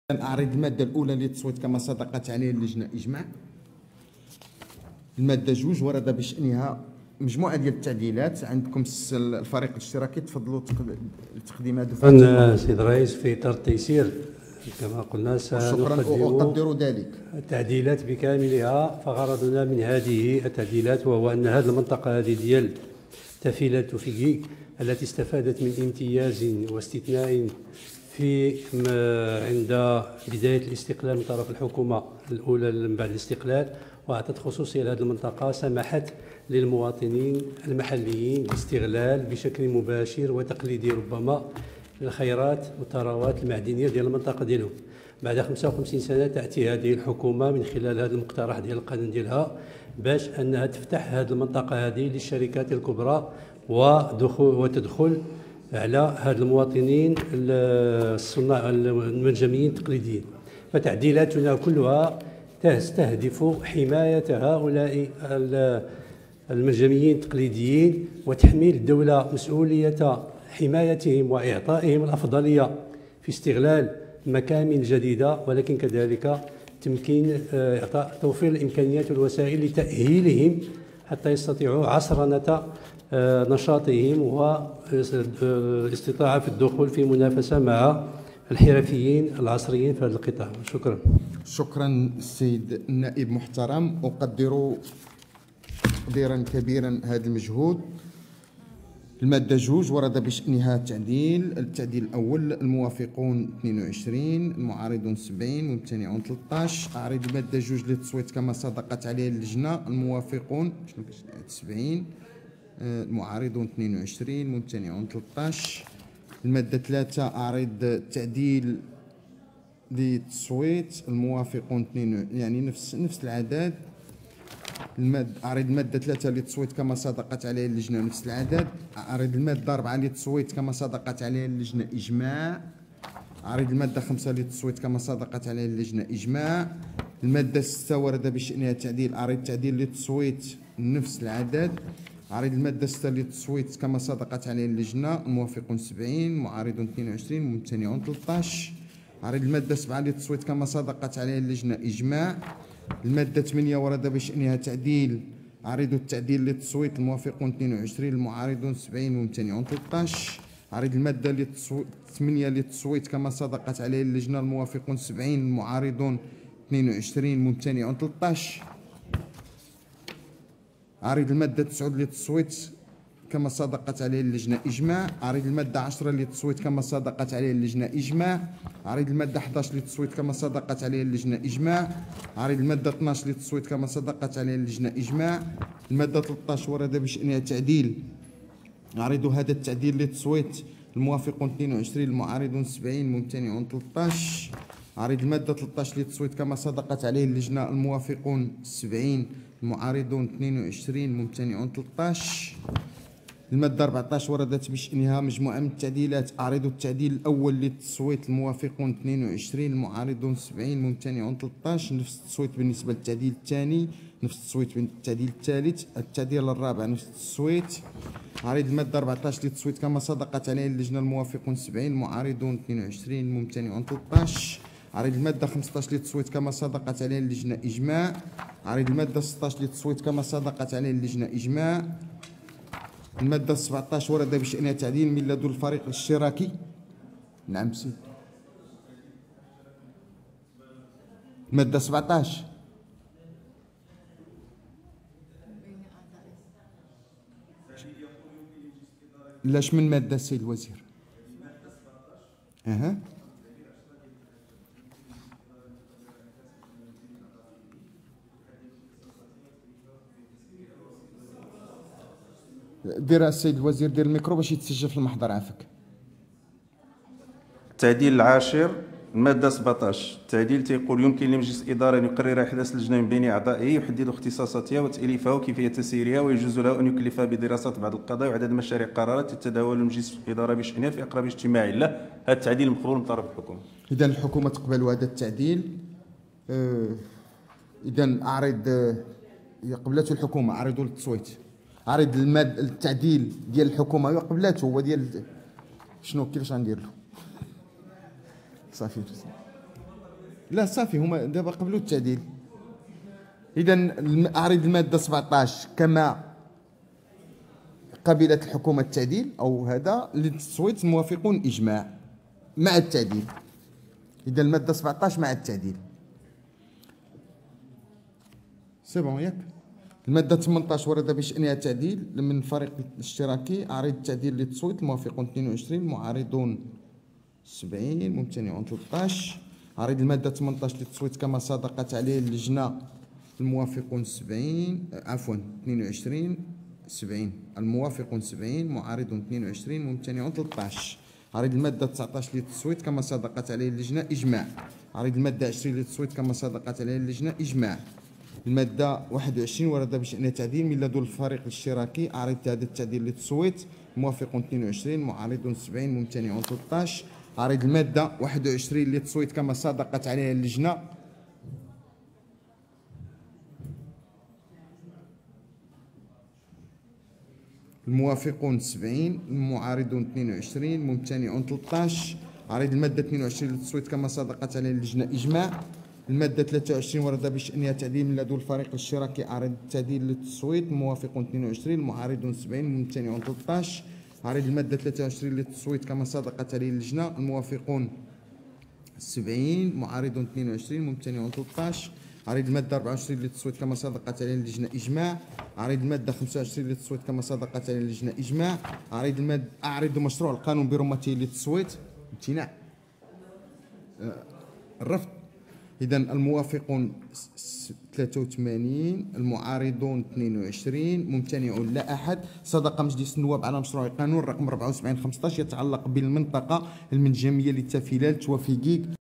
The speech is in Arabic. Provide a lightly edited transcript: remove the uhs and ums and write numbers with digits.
أعرض المادة الأولى للتصويت كما صدقت عليه اللجنة إجماع. المادة 2 ورد بشأنها مجموعة ديال التعديلات. عندكم الفريق الاشتراكي، تفضلوا تقديم هذا. سيد الرئيس، في إطار التيسير كما قلنا أقدر ذلك التعديلات بكاملها. فغرضنا من هذه التعديلات وهو أن هذه المنطقة هذه ديال تافيلا التوفيقي التي استفادت من امتياز واستثناء عند بداية الاستقلال من طرف الحكومة الأولى من بعد الاستقلال، وأعطت خصوصية لهذه المنطقة، سمحت للمواطنين المحليين باستغلال بشكل مباشر وتقليدي ربما الخيرات والثروات المعدنية ديال المنطقة ديالهم. بعد 55 سنة تأتي هذه الحكومة من خلال هذا المقترح ديال القانون ديالها باش أنها تفتح هذه المنطقة هذه للشركات الكبرى وتدخل على هاد المواطنين الصناع المنجميين التقليديين. فتعديلاتنا كلها تستهدف حماية هؤلاء المنجميين التقليديين وتحميل الدولة مسؤولية حمايتهم وإعطائهم الأفضلية في استغلال مكامن جديدة، ولكن كذلك تمكين إعطاء توفير الإمكانيات والوسائل لتأهيلهم حتى يستطيعوا عصرنة نشاطهم والاستطاعة في الدخول في منافسة مع الحرفيين العصريين في هذا القطاع. شكرا. شكرا السيد النائب محترم، أقدر تقديرا كبيرا هذا المجهود. المادة 2 ورد بشأنها التعديل الأول: الموافقون 22، المعارضون 70 والممتنعون 13. أعرض المادة 2 للتصويت كما صدقت عليه اللجنة. الموافقون 70، المعارضون 22، الممتنعون 13. المادة 3 أعرض التعديل للتصويت: الموافقون 2 يعني نفس العدد. أعرض المادة 3 للتصويت كما صدقت عليه اللجنة نفس العدد. أعرض المادة 4 للتصويت كما صدقت عليه اللجنة إجماع. أعرض المادة 5 للتصويت كما صدقت عليه اللجنة إجماع. المادة 6 ورد بشأنها التعديل. أعرض التعديل للتصويت نفس العدد. أعرض المادة 6 للتصويت كما صدقت عليه اللجنة. الموافقون 70، المعارضون 22، الممتنعون 13. أعرض المادة 7 للتصويت كما صدقت عليه اللجنة إجماع. المادة 8 ورد بشأنها تعديل. أعرض التعديل للتصويت: الموافقون 22، المعارضون 70، الممتنعون 13. أعرض المادة 8 للتصويت كما صدقت عليه اللجنة: الموافقون 70، المعارضون 22، الممتنعون 13. أعرض المادة 9 للتصويت كما صدقت عليه اللجنة إجماع. أعرض المادة 10 للتصويت كما صدقت عليه اللجنة إجماع. أعرض المادة 11 للتصويت كما صدقت عليه اللجنة إجماع. أعرض المادة 12 للتصويت كما صدقت عليه اللجنة إجماع. المادة 13 ورد بشأنها تعديل. أعرض هذا التعديل للتصويت: الموافقون 22، المعارضون 70، الممتنعون 13. أعرض المادة 13 للتصويت كما صدقت عليه اللجنة: الموافقون 70، المعارضون 22، الممتنعون 13. المادة 14 وردت بشأنها مجموعة من التعديلات. أعرض التعديل الأول للتصويت: الموافقون 22، المعارضون 70، الممتنعون 13. نفس التصويت بالنسبة للتعديل الثاني، نفس التصويت بالتعديل الثالث. التعديل الرابع نفس التصويت. أعرض المادة 14 للتصويت كما صدقت عليه اللجنة: الموافقون 70، المعارضون 22، الممتنعون 13. أعرض المادة 15 للتصويت كما صدقت عليه اللجنة إجماع. أعرض المادة 16 للتصويت كما صدقت عليه اللجنة إجماع. المادة 17 ورد بشأنها تعديل من لدن الفريق الاشتراكي. نعم سيد. المادة 17 لاش من مادة السيد الوزير؟ دير السيد الوزير، دير الميكرو باش يتسجل في المحضر. عافاك. التعديل العاشر: المادة 17. التعديل تيقول: يمكن لمجلس الإدارة أن يقرر أحداث اللجنة من بين أعضائه، يحدد اختصاصاتها وتأليفها وكيفية تسييرها، ويجوز له أن يكلفها بدراسة بعض القضايا وعدد مشاريع قرارات يتداول مجلس الإدارة بشأنها في أقرب اجتماع له. هذا التعديل مقبول من طرف الحكومة. إذا الحكومة تقبل هذا التعديل. إذا أعرض قبلته الحكومة، أعرضه للتصويت. أعرض التعديل ديال الحكومة قبلته هو ديال شنو كيفاش غندير له. صافي. لا صافي هما دابا قبلوا التعديل. اذا اعرض الماده 17 كما قبلت الحكومه التعديل او هذا للتصويت موافقون اجماع مع التعديل. اذا الماده 17 مع التعديل سي بون ياك. الماده 18 ورد بشانها تعديل من الفريق الاشتراكي. اعرض التعديل للتصويت الموافقون 22 المعارضون 70 ممتنعون 13. اعرض الماده 18 للتصويت كما صادقت عليه اللجنه الموافقون 22 70 الموافقون 70 معارضون 22 ممتنعون 13. اعرض الماده 19 للتصويت كما صادقت عليه اللجنه اجماع. اعرض الماده 20 للتصويت كما صادقت عليه اللجنه اجماع. الماده 21 ورد بشأنها تعديل من لدن الفريق الاشتراكي. اعرض هذا التعديل للتصويت الموافقون 22 معارضون 70 ممتنعون 13. اعرض الماده 21 للتصويت كما صادقت عليها اللجنه الموافقون 70 المعارضون 22 ممتنعون 13. اعرض الماده 22 للتصويت كما صادقت عليه اللجنه اجماع. الماده 23 ورد بشأنها تعديل من لدن الفريق الاشتراكي. اعرض التعديل للتصويت الموافقون 22 المعارضون 70 ممتنعون 13. اعرض الماده 23 للتصويت كما صادقت عليه اللجنه الموافقون 70 معارضون 22 ممتنعون 13. اعرض الماده 24 للتصويت كما صادقت عليه اللجنه اجماع. اعرض الماده 25 للتصويت كما صادقت عليه اللجنه اجماع. اعرض مشروع القانون برمته للتصويت امتناع الرفض. اذا الموافقون 83 المعارضون 22 ممتنعون لا احد. صدق مجلس النواب على مشروع القانون رقم 74/15 يتعلق بالمنطقه المنجميه للتافهيلات توافيقيك